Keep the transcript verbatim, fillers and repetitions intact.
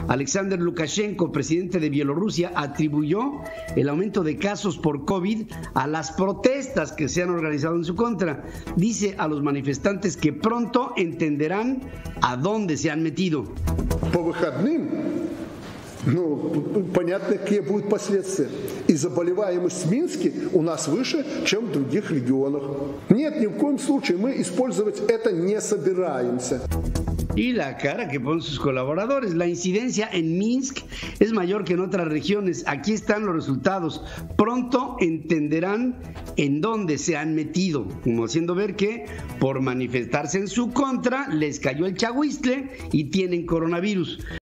Alexander Lukashenko, presidente de Bielorrusia, atribuyó el aumento de casos por COVID a las protestas que se han organizado en su contra. Dice a los manifestantes que pronto entenderán a dónde se han metido. По выходным, ну, понятно, какие будут последствия. И заболеваемость в Минске у нас выше, чем в других регионах. Нет, ни в коем случае мы использовать это не собираемся. Y la cara que ponen sus colaboradores. La incidencia en Minsk es mayor que en otras regiones. Aquí están los resultados. Pronto entenderán en dónde se han metido, como haciendo ver que por manifestarse en su contra les cayó el chahuistle y tienen coronavirus.